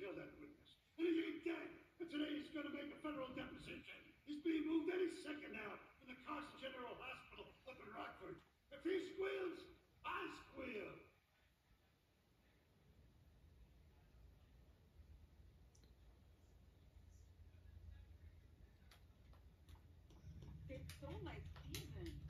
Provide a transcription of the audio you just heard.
kill that witness. And he ain't dead. And today he's going to make a federal deposition. He's being moved any second now in the Cox General Hospital up in Rockford. If he squeals, I squeal. It's so like even.